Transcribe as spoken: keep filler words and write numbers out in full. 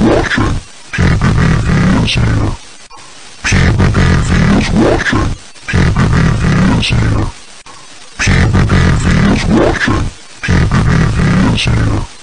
watching. P B B V is here. P B B V is watching. P B B V is here. P B B V is watching. P B B V is here.